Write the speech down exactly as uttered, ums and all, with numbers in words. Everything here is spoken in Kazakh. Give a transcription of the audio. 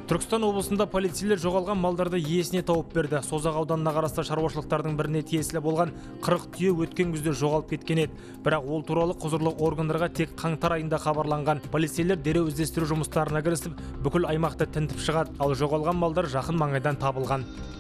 Түркістан облысында полицейлер жоғалған малдарды иесіне тауып берді. Созақ ауданына қарасты шаруашылықтардың біріне тиесілі болған қырық түйе өткен күзде жоғалып кеткен еді. Бірақ ол туралы құзырлы органдарға тек қаңтар айында хабарланған. Полицейлер дереу іздестіру жұмыстарына кірісіп, бүкіл аймақты тінтіп шығады. Ал жоғалған малдар жақын маңайдан табылған.